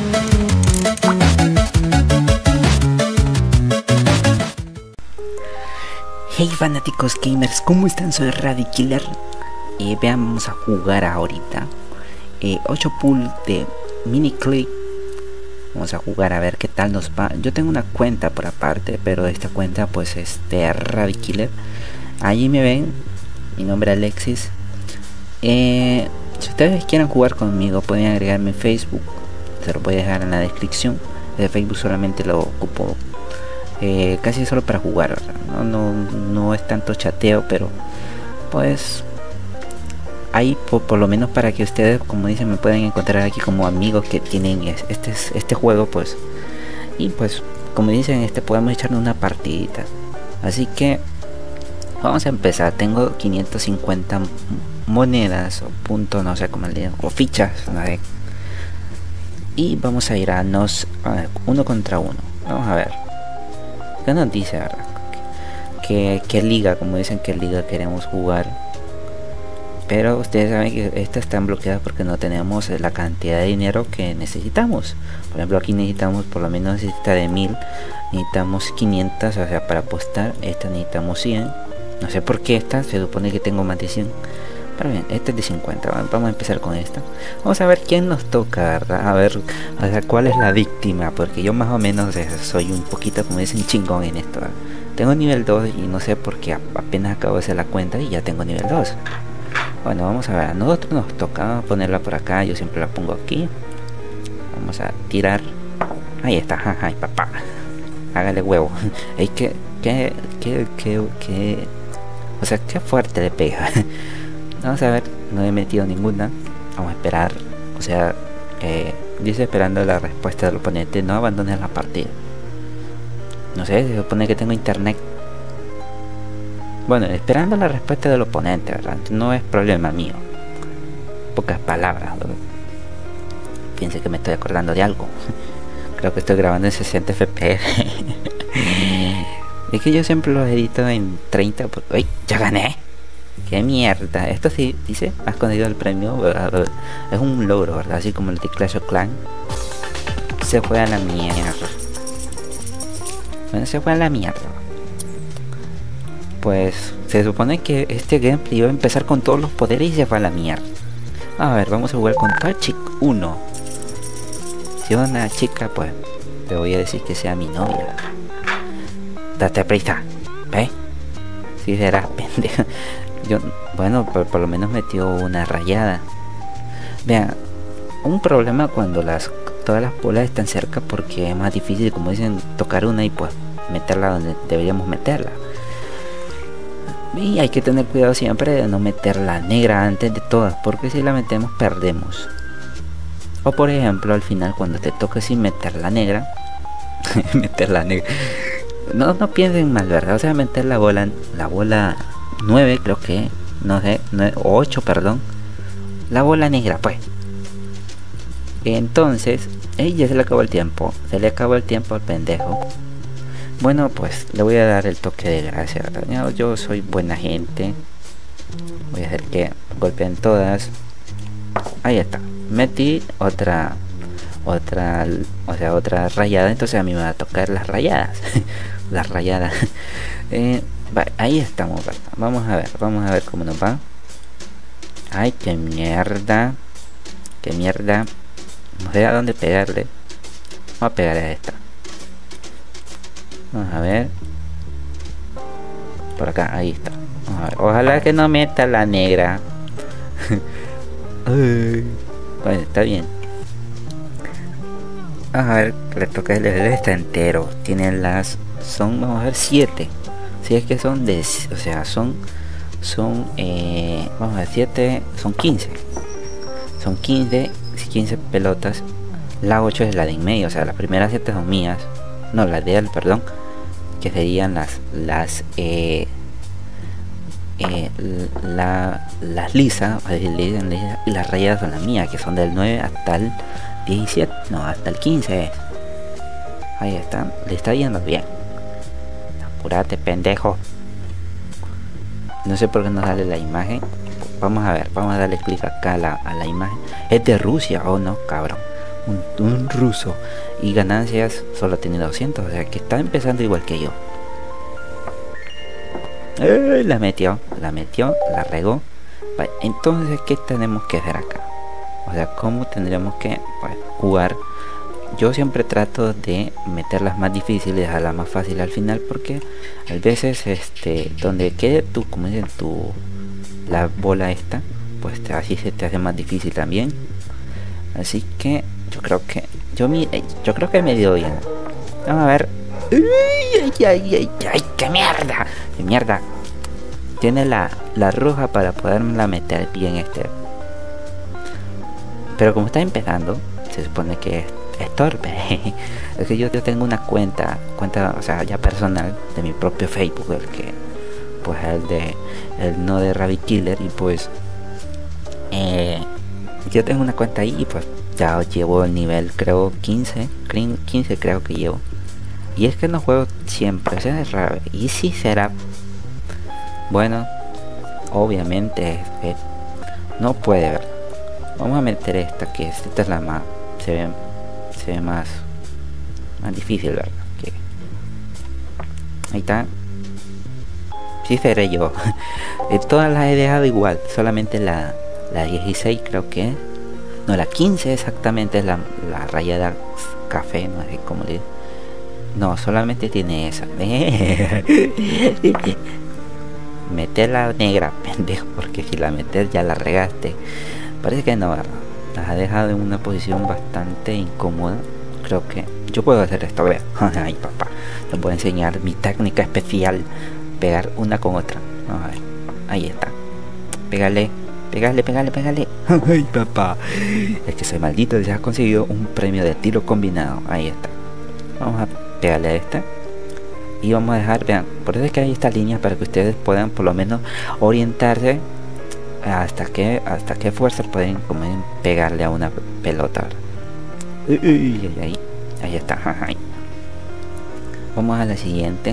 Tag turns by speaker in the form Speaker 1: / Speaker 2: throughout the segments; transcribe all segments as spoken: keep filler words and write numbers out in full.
Speaker 1: Hey fanáticos gamers, ¿cómo están? Soy Radikiller. eh, Vean, vamos a jugar ahorita eh, ocho pool de mini click. Vamos a jugar a ver qué tal nos va. Yo tengo una cuenta por aparte, pero esta cuenta pues es de Radikiller. Allí me ven, mi nombre es Alexis. eh, Si ustedes quieren jugar conmigo pueden agregarme en Facebook. Se lo voy a dejar en la descripción. De Facebook solamente lo ocupo Eh, casi solo para jugar, ¿verdad? No, no, no es tanto chateo, pero pues ahí por, por lo menos para que ustedes, como dicen, me puedan encontrar aquí como amigos que tienen este, este juego, pues, y pues como dicen, este podemos echarnos una partidita. Así que vamos a empezar. Tengo quinientas cincuenta monedas o puntos, no sé cómo le digo, o fichas, ¿no? Y vamos a ir a nos a ver, uno contra uno. Vamos a ver qué nos dice, ¿verdad? Que, que liga, como dicen, que liga queremos jugar. Pero ustedes saben que estas están bloqueadas porque no tenemos la cantidad de dinero que necesitamos. Por ejemplo, aquí necesitamos, por lo menos necesita de mil, necesitamos quinientas, o sea, para apostar. Esta necesitamos cien. No sé por qué esta, se supone que tengo más de cien. Pero bien, esta es de cincuenta. Vamos a empezar con esta. Vamos a ver quién nos toca, ¿verdad? A ver, o sea, cuál es la víctima. Porque yo más o menos eh, soy un poquito, como dicen, chingón en esto, ¿verdad? Tengo nivel dos y no sé por qué apenas acabo de hacer la cuenta y ya tengo nivel dos. Bueno, vamos a ver. A nosotros nos toca ponerla por acá. Yo siempre la pongo aquí. Vamos a tirar. Ahí está. Ay, papá. Hágale huevo. Es que, que, que, que, que... O sea, qué fuerte le pega. Vamos a ver, no he metido ninguna. Vamos a esperar. O sea, eh, dice esperando la respuesta del oponente. No abandones la partida. No sé, se supone que tengo internet. Bueno, esperando la respuesta del oponente, ¿verdad? No es problema mío. Pocas palabras, ¿verdad? Piense que me estoy acordando de algo. Creo que estoy grabando en sesenta F P S. Es que yo siempre los edito en treinta. Por... ¡Uy! ¡Ya gané! ¡Qué mierda! Esto sí dice, has conseguido el premio, ¿verdad? Es un logro, ¿verdad? Así como el de Clash of Clans. Se fue a la mierda. Bueno, se fue a la mierda. Pues se supone que este gameplay iba a empezar con todos los poderes y se fue a la mierda. A ver, vamos a jugar con Toxic uno. Si es una chica, pues le voy a decir que sea mi novia. Date prisa, ¿ves? Si serás pendejo. Yo, bueno, por, por lo menos metió una rayada. Vean, un problema cuando las todas las bolas están cerca, porque es más difícil, como dicen, tocar una y pues meterla donde deberíamos meterla. Y hay que tener cuidado siempre de no meter la negra antes de todas, porque si la metemos perdemos. O por ejemplo al final cuando te toque sin meter la negra, meter la negra. No, no piensen mal, ¿verdad? O sea, meter la bola, la bola nueve, creo que, no sé, nueve, ocho, perdón, la bola negra, pues. Entonces, ey, ya se le acabó el tiempo, se le acabó el tiempo al pendejo. Bueno, pues le voy a dar el toque de gracia, ¿verdad? Yo, yo soy buena gente. Voy a hacer que golpeen todas. Ahí está, metí otra, otra, o sea, otra rayada. Entonces a mí me va a tocar las rayadas. Las rayadas. eh, Va, ahí estamos, ¿verdad? Vamos a ver, vamos a ver cómo nos va. Ay, qué mierda. Qué mierda. No sé a dónde pegarle. Vamos a pegar a esta. Vamos a ver. Por acá, ahí está. Vamos a ver. Ojalá que no meta la negra. Ay. Bueno, está bien. Vamos a ver, le toca el level está entero. Tienen las... Son, vamos a ver, siete. Si es que son de, o sea, son, son, eh, vamos a ver, siete, son quince. Son quince, quince pelotas. La ocho es la de en medio, o sea, las primeras siete son mías. No, las de él, perdón. Que serían las, las, eh, eh, la, las lisas, y las rayadas son las mías, que son del nueve hasta el diecisiete, no, hasta el quince es. Ahí está, le está yendo bien. Apúrate, pendejo. No sé por qué no sale la imagen. Vamos a ver, vamos a darle clic acá a la, a la imagen. Es de Rusia, oh no, cabrón. un, un ruso. Y ganancias solo tiene doscientos, o sea que está empezando igual que yo. Eh, la metió, la metió, la regó. Vale, entonces, ¿qué tenemos que hacer acá? O sea, ¿cómo tendremos que pues, jugar? Yo siempre trato de meter las más difíciles a la más fácil al final, porque a veces este donde quede tu, como dicen, tu la bola esta, pues te, así se te hace más difícil también. Así que yo creo que yo mi yo creo que me dio bien. Vamos a ver. ¡Ay, ay, ay, ay, ay! ¡Qué mierda! ¡Qué mierda! Tiene la, la roja para poderla meter bien este. Pero como está empezando, se supone que es, es torpe. Es que yo, yo tengo una cuenta, cuenta, o sea, ya personal de mi propio Facebook, el que, pues el de, el no de Rabbit Killer, y pues, eh, yo tengo una cuenta ahí y pues ya llevo el nivel, creo quince, quince creo que llevo. Y es que no juego siempre, o sea, es raro. Y si será, bueno, obviamente, eh, no puede ver. Vamos a meter esta, que es, esta es la más, se ve, se ve más, más difícil, ¿verdad? Que ahí está. Sí seré yo. Todas las he dejado igual, solamente la, la dieciséis creo que, no, la quince exactamente es la, la rayada café, no sé cómo le, no, solamente tiene esa. Meter la negra, pendejo, porque si la metes ya la regaste. Parece que no, ¿verdad? Las ha dejado en una posición bastante incómoda. Creo que yo puedo hacer esto, vean. Ay, papá, les voy a enseñar mi técnica especial. Pegar una con otra. Vamos a ver. Ahí está. Pégale, pégale, pégale, pégale. Ay, papá. Es que soy maldito, ya has conseguido un premio de tiro combinado. Ahí está. Vamos a pegarle a esta. Y vamos a dejar, vean, por eso es que hay esta línea para que ustedes puedan por lo menos orientarse hasta que hasta qué fuerza pueden, como dicen, pegarle a una pelota. Uy, uy, uy, ahí, ahí está. Ahí. Vamos a la siguiente.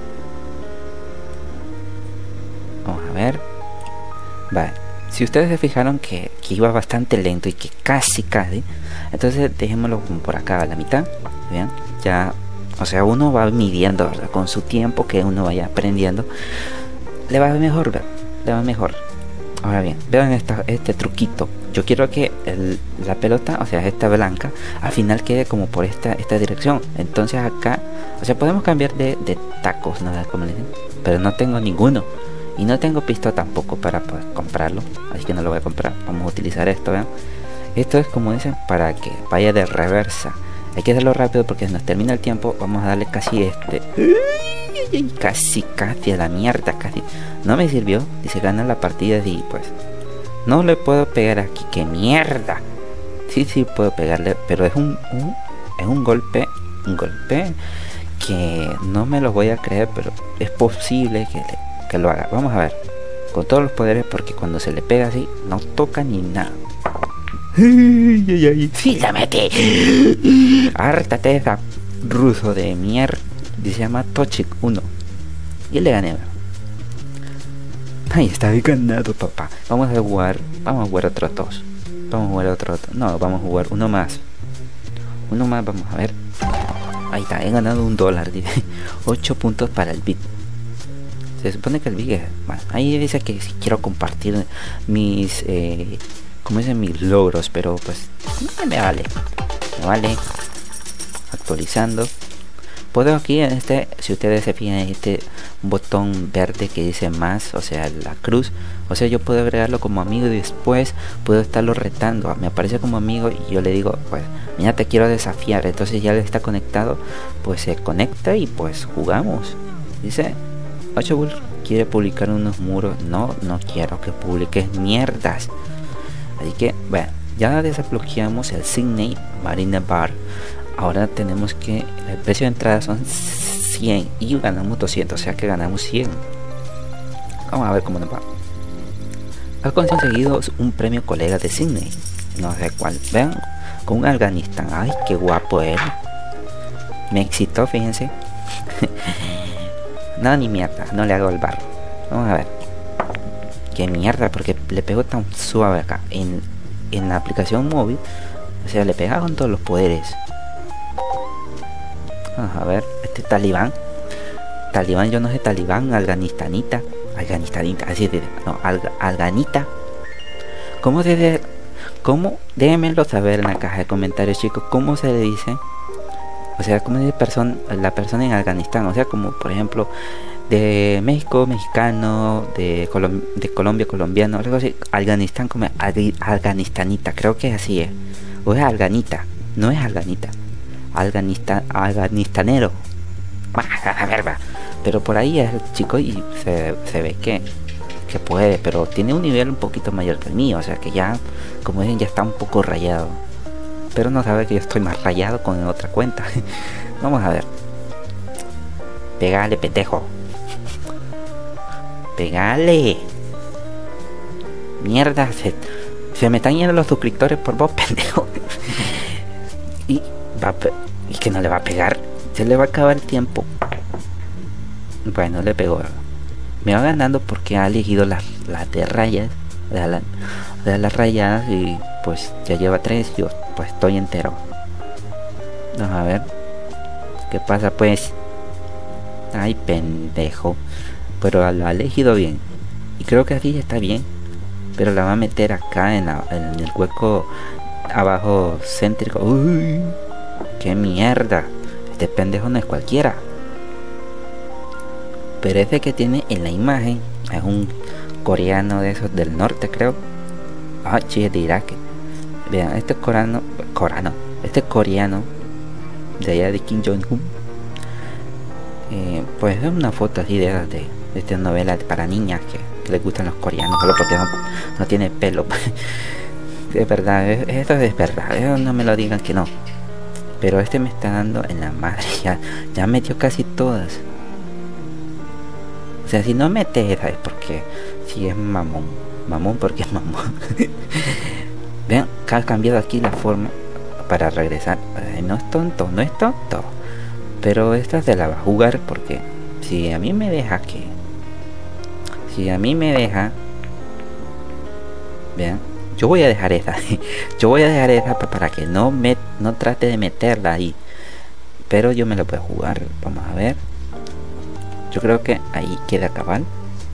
Speaker 1: Vamos a ver. Vale, si ustedes se fijaron que, que iba bastante lento y que casi casi, entonces dejémoslo como por acá a la mitad. Vean, ya, o sea, uno va midiendo, ¿verdad? Con su tiempo que uno vaya aprendiendo, le va mejor, ¿verdad? Le va mejor. Ahora bien, vean esta, este truquito. Yo quiero que el, la pelota, o sea, esta blanca, al final quede como por esta, esta dirección. Entonces acá, o sea, podemos cambiar de, de tacos, ¿no? Como le dicen, pero no tengo ninguno. Y no tengo pisto tampoco para pues, comprarlo. Así que no lo voy a comprar. Vamos a utilizar esto, vean. Esto es como dicen, para que vaya de reversa. Hay que hacerlo rápido porque si nos termina el tiempo, vamos a darle casi este. Casi, casi a la mierda, casi. No me sirvió. Dice gana la partida y pues no le puedo pegar aquí. ¡Qué mierda! Sí, sí puedo pegarle, pero es un, un es un golpe, un golpe que no me lo voy a creer, pero es posible que, le, que lo haga. Vamos a ver, con todos los poderes, porque cuando se le pega así, no toca ni nada. ¡Ay, ay, ay! ¡Sí la metí! ¡Hártate esa ruso de mierda! Se llama Tochik uno. Y le gané. Ahí está ganado, papá. Vamos a jugar. Vamos a jugar otros dos. Vamos a jugar otro, otro. No, vamos a jugar uno más. Uno más, vamos a ver. Ahí está, he ganado un dólar. ocho puntos para el Big. Se supone que el Big es. Bueno, ahí dice que si quiero compartir mis. Eh, como dicen, mis logros. Pero pues. No me vale. Me vale. Actualizando. Puedo aquí en este, si ustedes se fijan en este botón verde que dice más, o sea, la cruz, o sea, yo puedo agregarlo como amigo y después puedo estarlo retando. Me aparece como amigo y yo le digo, pues, mira, te quiero desafiar. Entonces ya le está conectado, pues se conecta y pues jugamos. Dice, ocho Bull quiere publicar unos muros. No, no quiero que publiques mierdas. Así que, bueno, ya desbloqueamos el Sydney Marina Bar. Ahora tenemos que el precio de entrada son cien y ganamos doscientos, o sea que ganamos cien. Vamos a ver cómo nos va. Ha conseguido un premio colega de Sydney, no sé cuál. Vean, con un Afganistán. Ay, qué guapo él. Me excitó, fíjense. No, ni mierda, no le hago el barro. Vamos a ver. Qué mierda, porque le pego tan suave acá. En, en la aplicación móvil O sea, le pegaba con todos los poderes. Vamos a ver, este talibán. Talibán, yo no sé, talibán, afganistanita. Afganistanita, así de... No, alga, alganita. ¿Cómo se de, cómo? Déjenmelo saber en la caja de comentarios, chicos. ¿Cómo se le dice? O sea, ¿cómo dice persona, la persona en Afganistán? O sea, como por ejemplo, de México, mexicano, de, Colom de Colombia, colombiano, algo así. Afganistán como afganistanita, creo que es así, ¿eh? O es alganita, no es alganita. Afganista, afganistanero. A ver, va. Pero por ahí es el chico y se, se ve que, que puede, pero tiene un nivel un poquito mayor que el mío, o sea que ya, como dicen, ya está un poco rayado. Pero no sabe que yo estoy más rayado con otra cuenta. Vamos a ver. Pegale, pendejo. Pegale. Mierda, se, se me están yendo los suscriptores por vos, pendejo. Y va a y que no le va a pegar. Se le va a acabar el tiempo. Bueno, le pegó. Me va ganando porque ha elegido las, las de rayas. De, la, de las rayadas. Y pues ya lleva tres. Yo pues estoy entero. Vamos a ver. ¿Qué pasa pues? Ay, pendejo. Pero lo ha elegido bien. Y creo que así está bien. Pero la va a meter acá en, la, en el hueco abajo céntrico. Uy, qué mierda. Este pendejo no es cualquiera. Pero ese que tiene en la imagen es un coreano de esos del norte, creo. Ah, sí, de Irak. Vean, este coreano, coreano, este coreano de allá de Kim Jong-un. Eh, pues es una foto así de esas de, de esta novela para niñas que, que les gustan los coreanos, solo porque no, no tiene pelo. Es verdad, es, eso es verdad. Eso no me lo digan que no. Pero este me está dando en la madre. Ya, ya metió casi todas. O sea, si no mete esa es porque si es mamón. Mamón porque es mamón. Vean, ha cambiado aquí la forma para regresar. Eh, no es tonto, no es tonto. Pero esta se la va a jugar porque si a mí me deja que... Si a mí me deja... Vean, yo voy a dejar esa. Yo voy a dejar esa para que no me no trate de meterla ahí. Pero yo me lo puedo jugar. Vamos a ver. Yo creo que ahí queda cabal.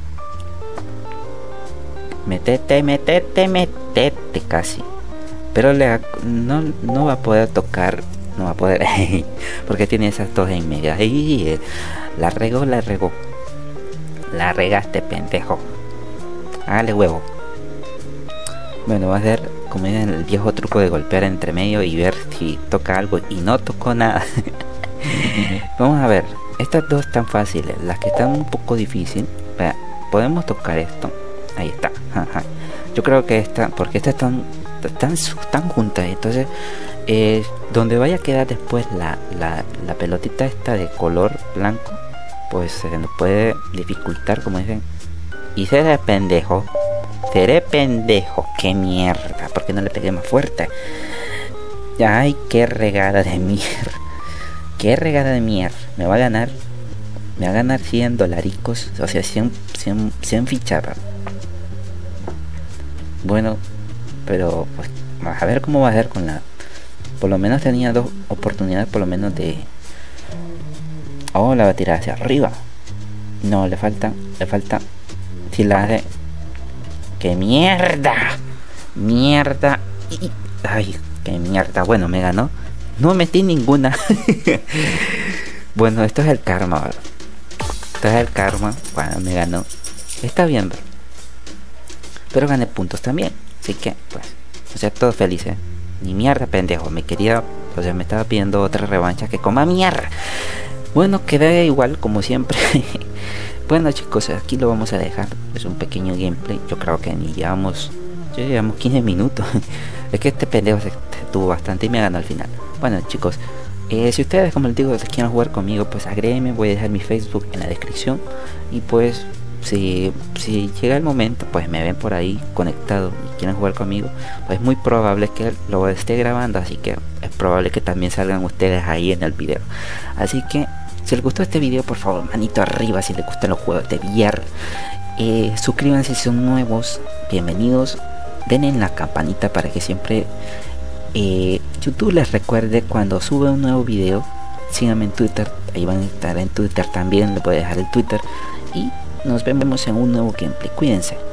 Speaker 1: Metete, metete, metete casi. Pero le, no, no va a poder tocar. No va a poder. Porque tiene esas dos en medio. Ahí, la regó, la regó. La regaste, pendejo. Hágale huevo. Bueno, va a ser como el viejo truco de golpear entre medio y ver si toca algo. Y no tocó nada. Vamos a ver. Estas dos están fáciles. Las que están un poco difíciles. Podemos tocar esto. Ahí está. Yo creo que esta, porque estas están están, están juntas. Entonces, eh, donde vaya a quedar después la, la, la pelotita esta de color blanco, pues se nos puede dificultar, como dicen. Y seré pendejo. Seré pendejo. Qué mierda. ¿Por qué no le pegué más fuerte? Ay, qué regada de mierda. Qué regada de mierda. Me va a ganar. Me va a ganar cien dolaricos. O sea, cien, cien, cien fichadas. Bueno, pero pues vamos a ver cómo va a ser con la... Por lo menos tenía dos oportunidades por lo menos de... Oh, la va a tirar hacia arriba. No, le falta, le falta... Si la hace... ¡Qué mierda! Mierda. Ay, qué mierda. Bueno, me ganó. No metí ninguna. Bueno, esto es el karma, ¿verdad? Esto es el karma. Bueno, me ganó. Está bien, ¿verdad? Pero gané puntos también. Así que, pues, o sea, todo feliz, ¿eh? Ni mierda, pendejo. Me quería, o sea, me estaba pidiendo otra revancha que coma mierda. Bueno, quedé igual como siempre. Bueno, chicos, aquí lo vamos a dejar. Es un pequeño gameplay. Yo creo que ni llevamos, ya llevamos quince minutos. Es que este pendejo se tuvo bastante y me ganó al final. Bueno, chicos, eh, si ustedes, como les digo, quieren jugar conmigo, pues agréguenme. Voy a dejar mi Facebook en la descripción. Y pues Si, si llega el momento, pues me ven por ahí conectado y quieren jugar conmigo, pues muy probable que lo esté grabando, así que es probable que también salgan ustedes ahí en el video. Así que si les gustó este video, por favor, manito arriba si les gustan los juegos de V R. eh, suscríbanse si son nuevos, bienvenidos, den en la campanita para que siempre eh, YouTube les recuerde cuando sube un nuevo video, síganme en Twitter, ahí van a estar en Twitter también, les voy a dejar el Twitter y nos vemos en un nuevo gameplay. Cuídense.